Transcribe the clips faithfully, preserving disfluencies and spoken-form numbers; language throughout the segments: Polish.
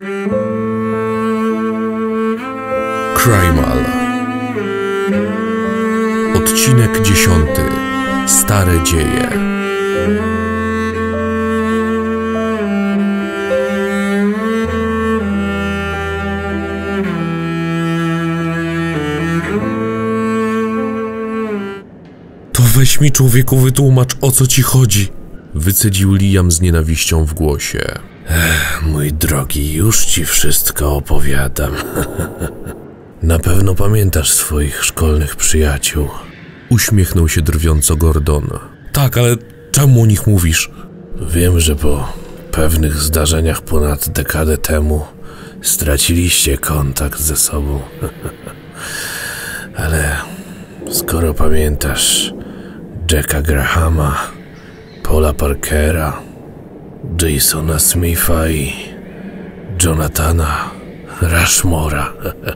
Criminal. Odcinek dziesiąty. Stare dzieje. To weź mi, człowieku, wytłumacz, o co ci chodzi. Wycedził Liam z nienawiścią w głosie. Ech, mój drogi, już ci wszystko opowiadam. Na pewno pamiętasz swoich szkolnych przyjaciół. Uśmiechnął się drwiąco Gordon. Tak, ale czemu o nich mówisz? Wiem, że po pewnych zdarzeniach ponad dekadę temu straciliście kontakt ze sobą. Ale skoro pamiętasz Jacka Grahama, Paula Parkera, Jasona Smitha i Jonathana Rushmora,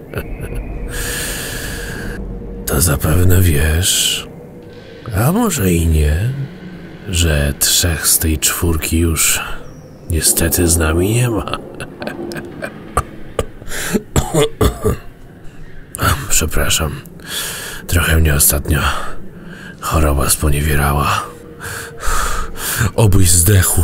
to zapewne wiesz, a może i nie, że trzech z tej czwórki już niestety z nami nie ma. Przepraszam, trochę mnie ostatnio choroba sponiewierała. Obyś zdechł.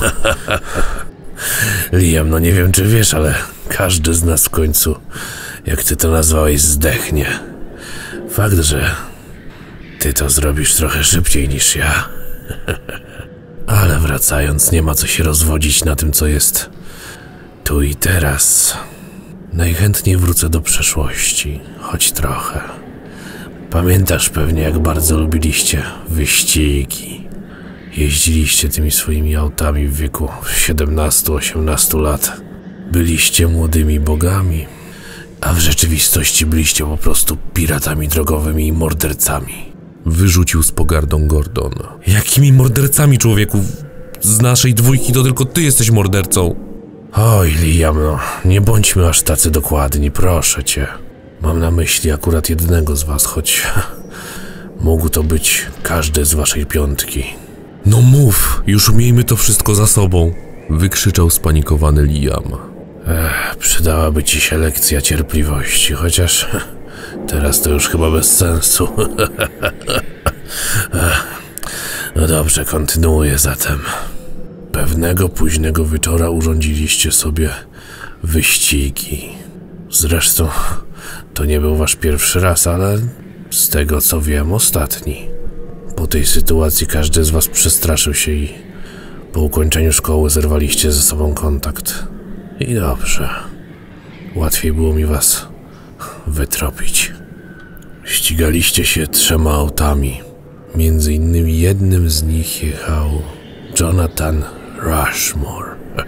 Liam, no nie wiem, czy wiesz, ale każdy z nas w końcu, jak ty to nazwałeś, zdechnie. Fakt, że ty to zrobisz trochę szybciej niż ja. Ale wracając, nie ma co się rozwodzić na tym, co jest tu i teraz. Najchętniej wrócę do przeszłości, choć trochę. Pamiętasz pewnie, jak bardzo lubiliście wyścigi. Jeździliście tymi swoimi autami w wieku siedemnastu osiemnastu lat. Byliście młodymi bogami, a w rzeczywistości byliście po prostu piratami drogowymi i mordercami. Wyrzucił z pogardą Gordon. Jakimi mordercami, człowieku? Z naszej dwójki to tylko ty jesteś mordercą. Oj, Liam, no, nie bądźmy aż tacy dokładni, proszę cię. Mam na myśli akurat jednego z was, choć mógł to być każdy z waszej piątki. No mów, już miejmy to wszystko za sobą. Wykrzyczał spanikowany Liam. Ech, przydałaby ci się lekcja cierpliwości, chociaż teraz to już chyba bez sensu. No dobrze, kontynuuję zatem. Pewnego późnego wieczora urządziliście sobie wyścigi. Zresztą to nie był wasz pierwszy raz, ale z tego co wiem, ostatni. Po tej sytuacji każdy z was przestraszył się i po ukończeniu szkoły zerwaliście ze sobą kontakt. I dobrze. Łatwiej było mi was wytropić. Ścigaliście się trzema autami. Między innymi jednym z nich jechał Jonathan Rushmore.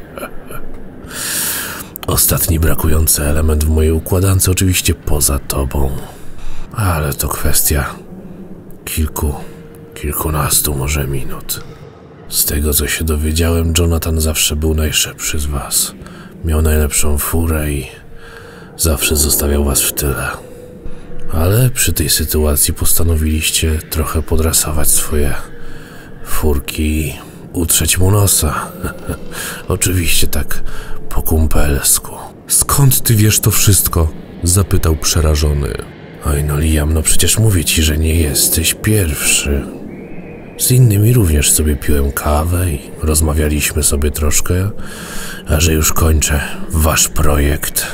Ostatni brakujący element w mojej układance oczywiście poza tobą. Ale to kwestia kilku, kilkunastu może minut. Z tego co się dowiedziałem, Jonathan zawsze był najszybszy z was. Miał najlepszą furę i zawsze zostawiał was w tyle. Ale przy tej sytuacji postanowiliście trochę podrasować swoje furki i utrzeć mu nosa. Oczywiście tak po kumpelsku. Skąd ty wiesz to wszystko? Zapytał przerażony. Oj no Liam, no przecież mówię ci, że nie jesteś pierwszy. Z innymi również sobie piłem kawę i rozmawialiśmy sobie troszkę, a że już kończę wasz projekt.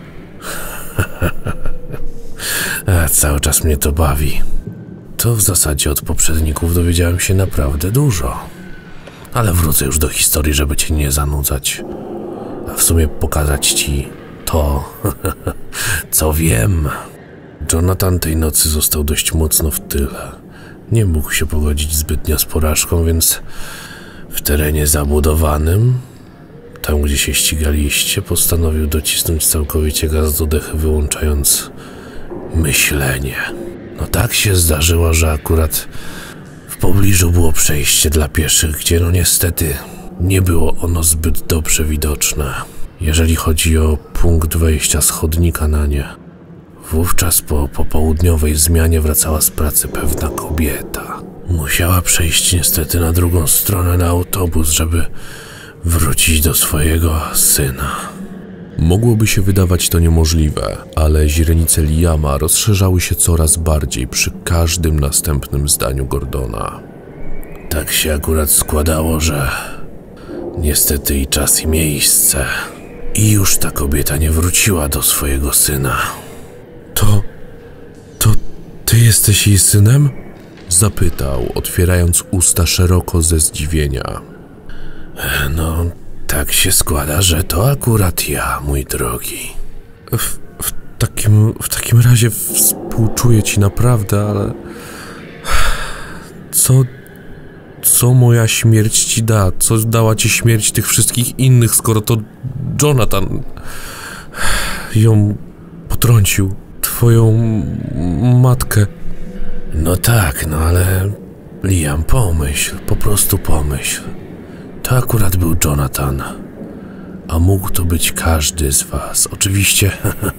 A cały czas mnie to bawi. To w zasadzie od poprzedników dowiedziałem się naprawdę dużo. Ale wrócę już do historii, żeby cię nie zanudzać. A w sumie pokazać ci to, co wiem. Jonathan tej nocy został dość mocno w tyle. Nie mógł się pogodzić zbytnio z porażką, więc w terenie zabudowanym, tam gdzie się ścigaliście, postanowił docisnąć całkowicie gaz do dechy, wyłączając myślenie. No tak się zdarzyło, że akurat w pobliżu było przejście dla pieszych, gdzie no niestety nie było ono zbyt dobrze widoczne, jeżeli chodzi o punkt wejścia z chodnika na nie. Wówczas po popołudniowej zmianie wracała z pracy pewna kobieta. Musiała przejść niestety na drugą stronę na autobus, żeby wrócić do swojego syna. Mogłoby się wydawać to niemożliwe, ale źrenice Liama rozszerzały się coraz bardziej przy każdym następnym zdaniu Gordona. Tak się akurat składało, że niestety i czas i miejsce. I już ta kobieta nie wróciła do swojego syna. To... to ty jesteś jej synem? Zapytał, otwierając usta szeroko ze zdziwienia. No, tak się składa, że to akurat ja, mój drogi. W, w, takim, w takim razie współczuję ci naprawdę, ale... Co... Co moja śmierć ci da? Co dała ci śmierć tych wszystkich innych, skoro to Jonathan ją potrącił? Twoją matkę. No tak, no ale... Liam, pomyśl, po prostu pomyśl. To akurat był Jonathan. A mógł to być każdy z was. Oczywiście...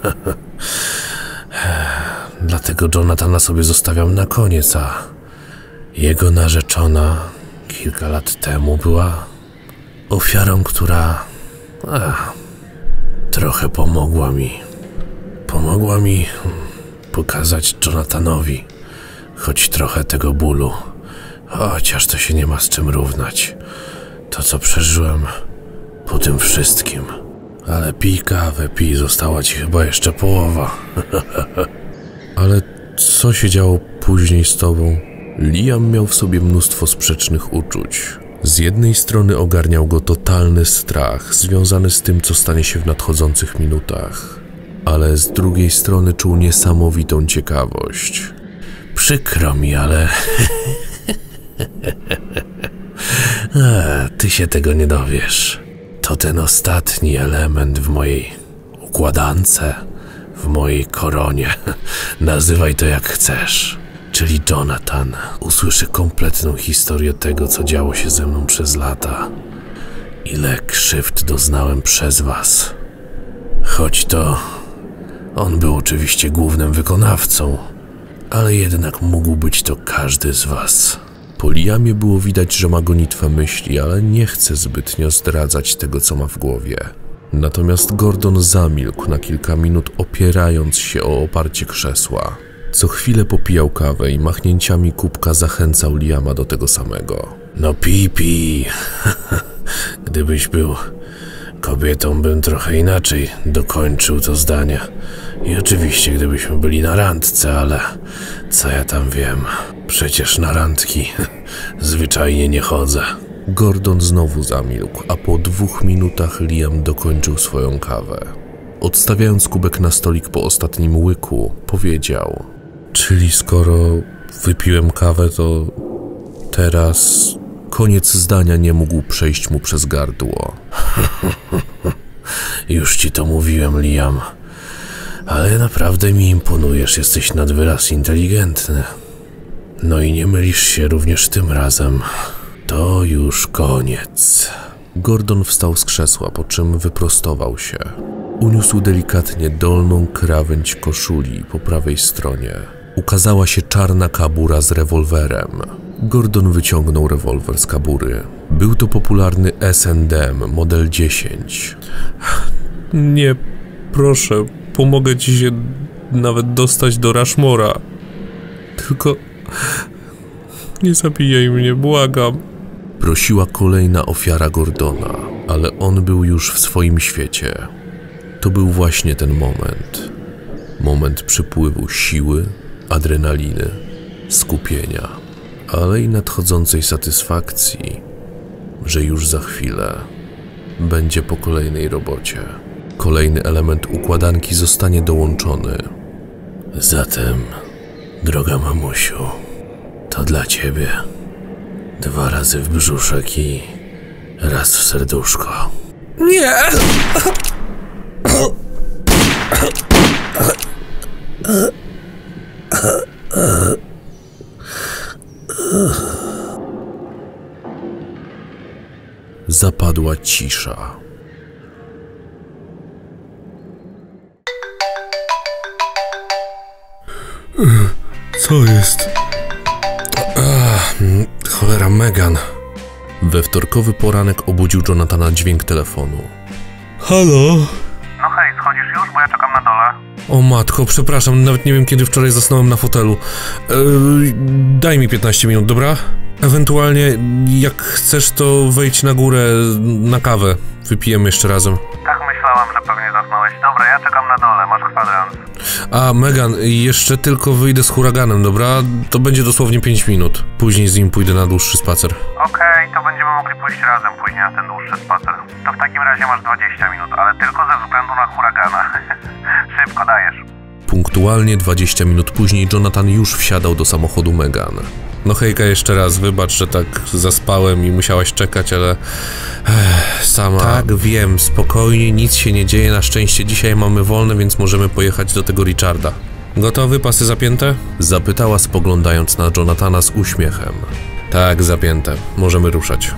Dlatego Jonathana sobie zostawiam na koniec, a... Jego narzeczona kilka lat temu była ofiarą, która ach, trochę pomogła mi. Pomogła mi pokazać Jonathanowi choć trochę tego bólu. Chociaż to się nie ma z czym równać. To, co przeżyłem po tym wszystkim. Ale pij kawę, pij, została ci chyba jeszcze połowa. Ale co się działo później z tobą? Liam miał w sobie mnóstwo sprzecznych uczuć. Z jednej strony ogarniał go totalny strach związany z tym, co stanie się w nadchodzących minutach, ale z drugiej strony czuł niesamowitą ciekawość. Przykro mi, ale... A, ty się tego nie dowiesz. To ten ostatni element w mojej układance, w mojej koronie. Nazywaj to jak chcesz. Czyli Jonathan usłyszy kompletną historię tego, co działo się ze mną przez lata. Ile krzywd doznałem przez was. Choć to on był oczywiście głównym wykonawcą, ale jednak mógł być to każdy z was. Po Liamie było widać, że ma gonitwę myśli, ale nie chce zbytnio zdradzać tego, co ma w głowie. Natomiast Gordon zamilkł na kilka minut, opierając się o oparcie krzesła. Co chwilę popijał kawę i machnięciami kubka zachęcał Liama do tego samego. No pij, pij. Gdybyś był kobietą, bym trochę inaczej dokończył to zdanie. I oczywiście, gdybyśmy byli na randce, ale co ja tam wiem? Przecież na randki zwyczajnie nie chodzę. Gordon znowu zamilkł, a po dwóch minutach Liam dokończył swoją kawę. Odstawiając kubek na stolik po ostatnim łyku, powiedział: czyli skoro wypiłem kawę, to teraz... Koniec zdania nie mógł przejść mu przez gardło. Już ci to mówiłem, Liam. Ale naprawdę mi imponujesz, jesteś nad wyraz inteligentny. No i nie mylisz się również tym razem. To już koniec. Gordon wstał z krzesła, po czym wyprostował się. Uniósł delikatnie dolną krawędź koszuli po prawej stronie. Ukazała się czarna kabura z rewolwerem. Gordon wyciągnął rewolwer z kabury. Był to popularny S and M model dziesięć. Nie, proszę, pomogę ci się nawet dostać do Rushmora. Tylko nie zabijaj mnie, błagam. Prosiła kolejna ofiara Gordona, ale on był już w swoim świecie. To był właśnie ten moment. Moment przypływu siły, adrenaliny, skupienia, ale i nadchodzącej satysfakcji, że już za chwilę będzie po kolejnej robocie. Kolejny element układanki zostanie dołączony. Zatem, droga mamusiu, to dla ciebie dwa razy w brzuszek i raz w serduszko. Nie! Zapadła cisza. Co jest? Ach, cholera, Megan. We wtorkowy poranek obudził Jonathana dźwięk telefonu. Halo? No już, bo ja czekam na dole. O matko, przepraszam, nawet nie wiem, kiedy wczoraj zasnąłem na fotelu. Yy, daj mi piętnaście minut, dobra? Ewentualnie, jak chcesz, to wejdź na górę na kawę. Wypijemy jeszcze razem. Tak myślałam, że pewnie zasnąłeś. Dobra, ja czekam na dole, masz kwadrans. A, Megan, jeszcze tylko wyjdę z huraganem, dobra? To będzie dosłownie pięć minut. Później z nim pójdę na dłuższy spacer. Okej, okay, to będziemy mogli pójść razem później na ten dłuższy spacer. To w takim razie masz dwadzieścia minut, ale tylko ze względu na huragana. Szybko dajesz. Punktualnie dwadzieścia minut później Jonathan już wsiadał do samochodu Megan. No hejka, jeszcze raz, wybacz, że tak zaspałem i musiałaś czekać, ale... Ech, sama... Tak, wiem, spokojnie, nic się nie dzieje, na szczęście dzisiaj mamy wolne, więc możemy pojechać do tego Richarda. Gotowy, pasy zapięte? Zapytała, spoglądając na Jonathana z uśmiechem. Tak, zapięte, możemy ruszać.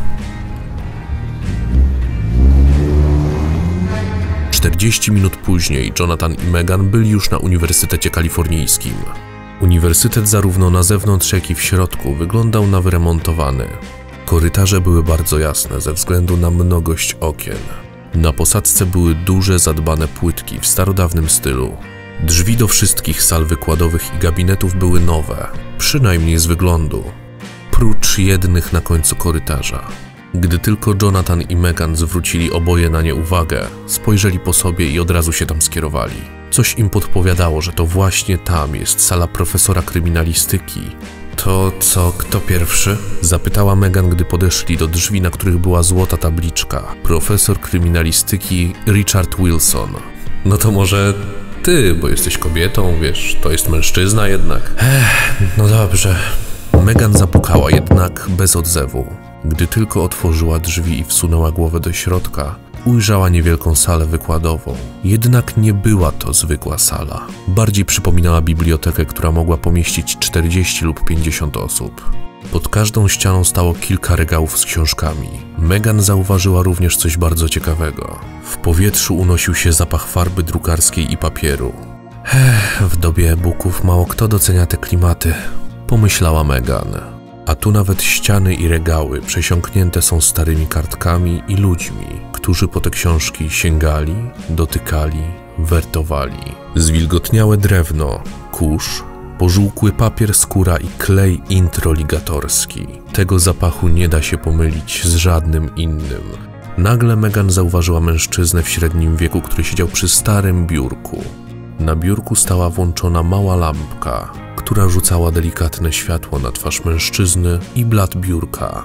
czterdzieści minut później Jonathan i Megan byli już na Uniwersytecie Kalifornijskim. Uniwersytet zarówno na zewnątrz, jak i w środku wyglądał na wyremontowany. Korytarze były bardzo jasne ze względu na mnogość okien. Na posadzce były duże, zadbane płytki w starodawnym stylu. Drzwi do wszystkich sal wykładowych i gabinetów były nowe, przynajmniej z wyglądu, prócz jednych na końcu korytarza. Gdy tylko Jonathan i Megan zwrócili oboje na nie uwagę, spojrzeli po sobie i od razu się tam skierowali. Coś im podpowiadało, że to właśnie tam jest sala profesora kryminalistyki. To co, kto pierwszy? Zapytała Megan, gdy podeszli do drzwi, na których była złota tabliczka. Profesor kryminalistyki Richard Wilson. No to może ty, bo jesteś kobietą, wiesz, to jest mężczyzna jednak. Ech, no dobrze. Megan zapukała jednak bez odzewu. Gdy tylko otworzyła drzwi i wsunęła głowę do środka, ujrzała niewielką salę wykładową. Jednak nie była to zwykła sala. Bardziej przypominała bibliotekę, która mogła pomieścić czterdzieści lub pięćdziesiąt osób. Pod każdą ścianą stało kilka regałów z książkami. Megan zauważyła również coś bardzo ciekawego. W powietrzu unosił się zapach farby drukarskiej i papieru. Ech, w dobie e-booków mało kto docenia te klimaty, pomyślała Megan. A tu nawet ściany i regały przesiąknięte są starymi kartkami i ludźmi, którzy po te książki sięgali, dotykali, wertowali. Zwilgotniałe drewno, kurz, pożółkły papier, skóra i klej introligatorski. Tego zapachu nie da się pomylić z żadnym innym. Nagle Megan zauważyła mężczyznę w średnim wieku, który siedział przy starym biurku. Na biurku stała włączona mała lampka, która rzucała delikatne światło na twarz mężczyzny i blat biurka.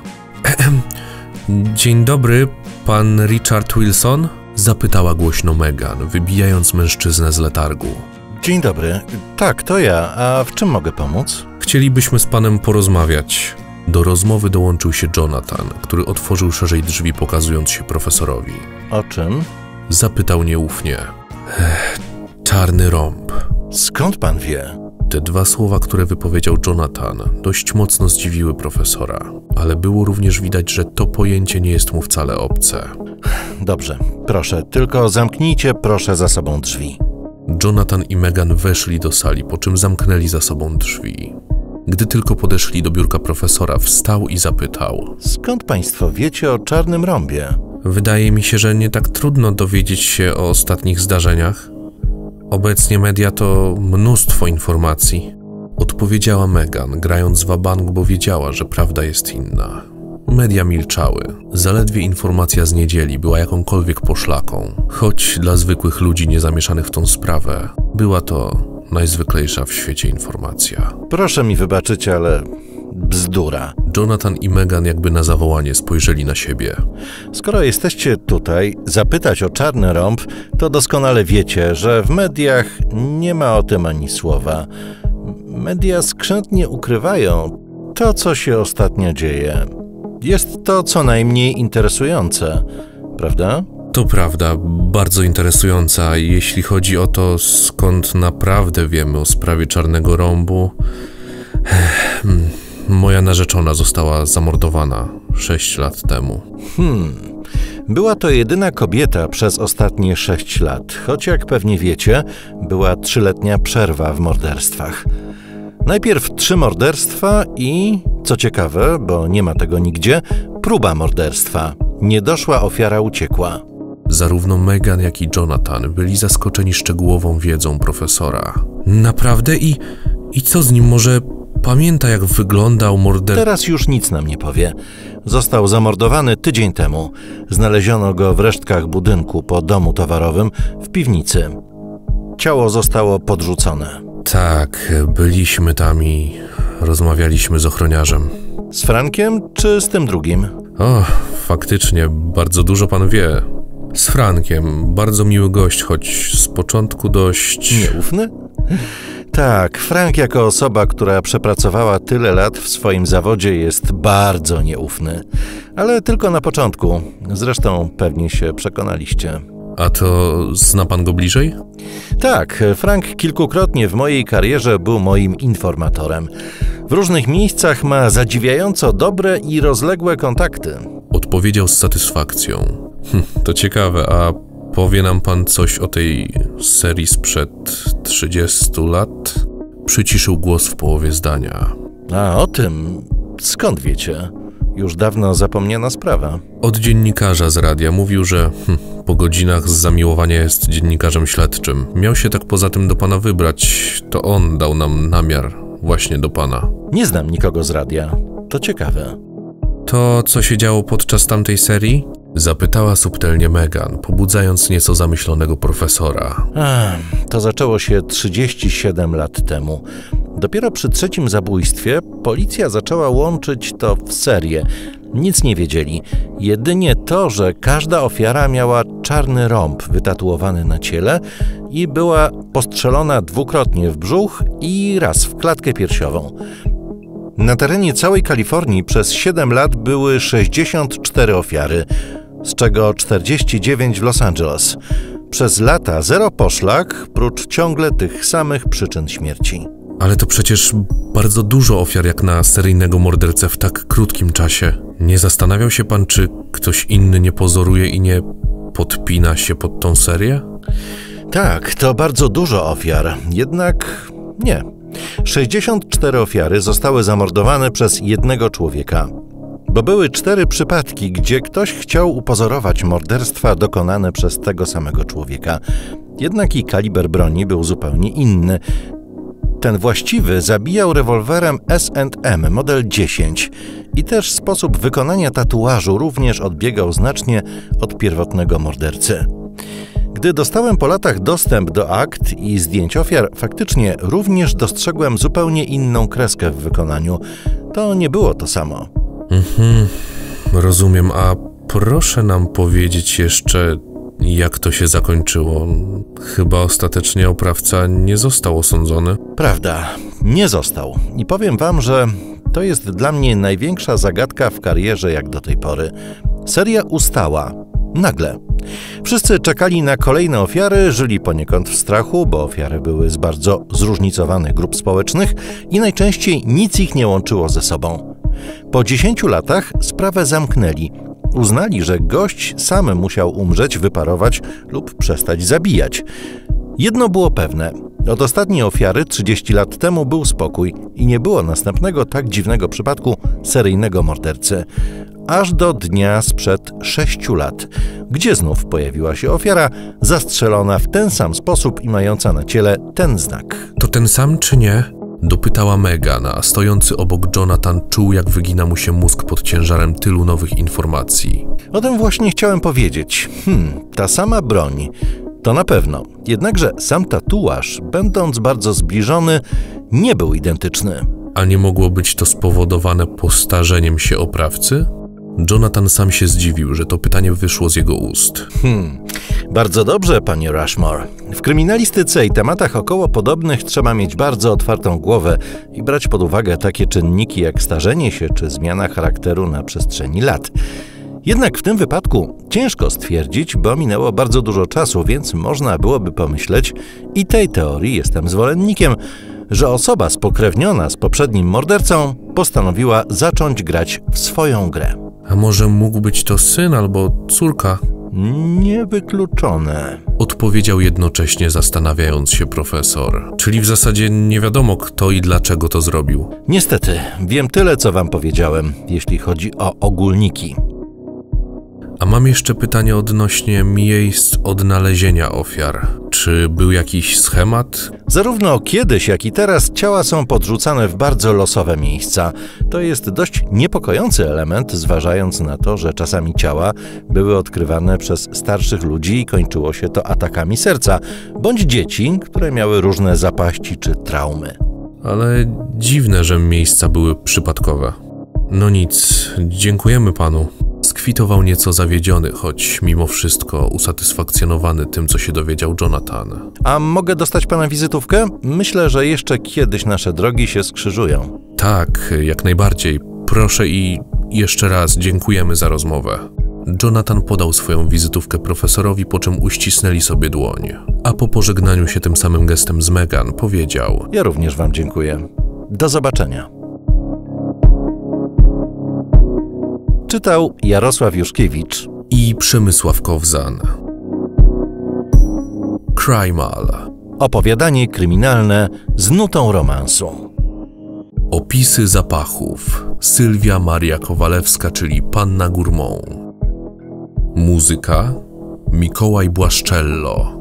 Dzień dobry, pan Richard Wilson? Zapytała głośno Megan, wybijając mężczyznę z letargu. Dzień dobry. Tak, to ja. A w czym mogę pomóc? Chcielibyśmy z panem porozmawiać. Do rozmowy dołączył się Jonathan, który otworzył szerzej drzwi, pokazując się profesorowi. O czym? Zapytał nieufnie. Ech, czarny rąb. Skąd pan wie? Te dwa słowa, które wypowiedział Jonathan, dość mocno zdziwiły profesora, ale było również widać, że to pojęcie nie jest mu wcale obce. Dobrze, proszę, tylko zamknijcie proszę za sobą drzwi. Jonathan i Megan weszli do sali, po czym zamknęli za sobą drzwi. Gdy tylko podeszli do biurka profesora, wstał i zapytał. Skąd państwo wiecie o czarnym rąbie? Wydaje mi się, że nie tak trudno dowiedzieć się o ostatnich zdarzeniach. Obecnie media to mnóstwo informacji. Odpowiedziała Megan, grając w wabank, bo wiedziała, że prawda jest inna. Media milczały. Zaledwie informacja z niedzieli była jakąkolwiek poszlaką, choć dla zwykłych ludzi niezamieszanych w tą sprawę była to najzwyklejsza w świecie informacja. Proszę mi wybaczyć, ale bzdura. Jonathan i Megan jakby na zawołanie spojrzeli na siebie. Skoro jesteście tutaj zapytać o czarny rąb, to doskonale wiecie, że w mediach nie ma o tym ani słowa. Media skrzętnie ukrywają to, co się ostatnio dzieje. Jest to co najmniej interesujące, prawda? To prawda, bardzo interesująca. Jeśli chodzi o to, skąd naprawdę wiemy o sprawie czarnego rąbu... Moja narzeczona została zamordowana sześć lat temu. Hmm... Była to jedyna kobieta przez ostatnie sześć lat, choć jak pewnie wiecie, była trzyletnia przerwa w morderstwach. Najpierw trzy morderstwa i, co ciekawe, bo nie ma tego nigdzie, próba morderstwa. Niedoszła ofiara uciekła. Zarówno Megan, jak i Jonathan byli zaskoczeni szczegółową wiedzą profesora. Naprawdę? I, i co z nim? Może pamięta, jak wyglądał morderca? Teraz już nic nam nie powie. Został zamordowany tydzień temu. Znaleziono go w resztkach budynku po domu towarowym w piwnicy. Ciało zostało podrzucone. Tak, byliśmy tam i rozmawialiśmy z ochroniarzem. Z Frankiem czy z tym drugim? O, faktycznie, bardzo dużo pan wie. Z Frankiem, bardzo miły gość, choć z początku dość... Nieufny? Tak, Frank jako osoba, która przepracowała tyle lat w swoim zawodzie, jest bardzo nieufny. Ale tylko na początku. Zresztą pewnie się przekonaliście. A to zna pan go bliżej? Tak, Frank kilkukrotnie w mojej karierze był moim informatorem. W różnych miejscach ma zadziwiająco dobre i rozległe kontakty. Odpowiedział z satysfakcją. Hm, to ciekawe, a powie nam pan coś o tej serii sprzed trzydziestu lat? Przyciszył głos w połowie zdania. A o tym skąd wiecie? Już dawno zapomniana sprawa. Od dziennikarza z radia mówił, że hm, po godzinach z zamiłowania jest dziennikarzem śledczym. Miał się tak poza tym do pana wybrać. To on dał nam namiar właśnie do pana. Nie znam nikogo z radia. To ciekawe. To, co się działo podczas tamtej serii? Zapytała subtelnie Megan, pobudzając nieco zamyślonego profesora. Ach, to zaczęło się trzydzieści siedem lat temu. Dopiero przy trzecim zabójstwie policja zaczęła łączyć to w serię. Nic nie wiedzieli. Jedynie to, że każda ofiara miała czarny rąb wytatuowany na ciele i była postrzelona dwukrotnie w brzuch i raz w klatkę piersiową. Na terenie całej Kalifornii przez siedem lat były sześćdziesiąt cztery ofiary, z czego czterdzieści dziewięć w Los Angeles. Przez lata zero poszlak, prócz ciągle tych samych przyczyn śmierci. Ale to przecież bardzo dużo ofiar jak na seryjnego mordercę w tak krótkim czasie. Nie zastanawiał się pan, czy ktoś inny nie pozoruje i nie podpina się pod tą serię? Tak, to bardzo dużo ofiar, jednak nie. sześćdziesiąt cztery ofiary zostały zamordowane przez jednego człowieka. Bo były cztery przypadki, gdzie ktoś chciał upozorować morderstwa dokonane przez tego samego człowieka. Jednak i kaliber broni był zupełnie inny. Ten właściwy zabijał rewolwerem S and M model dziesięć i też sposób wykonania tatuażu również odbiegał znacznie od pierwotnego mordercy. Gdy dostałem po latach dostęp do akt i zdjęć ofiar, faktycznie również dostrzegłem zupełnie inną kreskę w wykonaniu. To nie było to samo. Mhm, rozumiem, a proszę nam powiedzieć jeszcze, jak to się zakończyło. Chyba ostatecznie oprawca nie został osądzony. Prawda, nie został. I powiem wam, że to jest dla mnie największa zagadka w karierze jak do tej pory. Seria ustała. Nagle. Wszyscy czekali na kolejne ofiary, żyli poniekąd w strachu, bo ofiary były z bardzo zróżnicowanych grup społecznych i najczęściej nic ich nie łączyło ze sobą. Po dziesięciu latach sprawę zamknęli. Uznali, że gość sam musiał umrzeć, wyparować lub przestać zabijać. Jedno było pewne. Od ostatniej ofiary trzydzieści lat temu był spokój i nie było następnego tak dziwnego przypadku seryjnego mordercy. Aż do dnia sprzed sześciu lat, gdzie znów pojawiła się ofiara, zastrzelona w ten sam sposób i mająca na ciele ten znak. To ten sam czy nie? Dopytała Megan, a stojący obok Jonathan czuł, jak wygina mu się mózg pod ciężarem tylu nowych informacji. O tym właśnie chciałem powiedzieć. Hmm, ta sama broń. To na pewno. Jednakże sam tatuaż, będąc bardzo zbliżony, nie był identyczny. A nie mogło być to spowodowane postarzeniem się oprawcy? Jonathan sam się zdziwił, że to pytanie wyszło z jego ust. Hmm, bardzo dobrze, panie Rushmore. W kryminalistyce i tematach około podobnych trzeba mieć bardzo otwartą głowę i brać pod uwagę takie czynniki jak starzenie się czy zmiana charakteru na przestrzeni lat. Jednak w tym wypadku ciężko stwierdzić, bo minęło bardzo dużo czasu, więc można byłoby pomyśleć, i tej teorii jestem zwolennikiem, że osoba spokrewniona z poprzednim mordercą postanowiła zacząć grać w swoją grę. A może mógł być to syn albo córka? Niewykluczone. Odpowiedział jednocześnie, zastanawiając się profesor. Czyli w zasadzie nie wiadomo, kto i dlaczego to zrobił. Niestety, wiem tyle, co wam powiedziałem, jeśli chodzi o ogólniki. A mam jeszcze pytanie odnośnie miejsc odnalezienia ofiar. Czy był jakiś schemat? Zarówno kiedyś, jak i teraz ciała są podrzucane w bardzo losowe miejsca. To jest dość niepokojący element, zważając na to, że czasami ciała były odkrywane przez starszych ludzi i kończyło się to atakami serca, bądź dzieci, które miały różne zapaści czy traumy. Ale dziwne, że miejsca były przypadkowe. No nic, dziękujemy panu. Skwitował nieco zawiedziony, choć mimo wszystko usatysfakcjonowany tym, co się dowiedział Jonathan. A mogę dostać pana wizytówkę? Myślę, że jeszcze kiedyś nasze drogi się skrzyżują. Tak, jak najbardziej. Proszę i jeszcze raz dziękujemy za rozmowę. Jonathan podał swoją wizytówkę profesorowi, po czym uścisnęli sobie dłoń. A po pożegnaniu się tym samym gestem z Megan powiedział: Ja również wam dziękuję. Do zobaczenia. Czytał Jarosław Juszkiewicz i Przemysław Kowzan. Crimal. Opowiadanie kryminalne z nutą romansu. Opisy zapachów. Sylwia Maria Kowalewska, czyli Panna Gourmand. Muzyka. Mikołaj Błaszczello.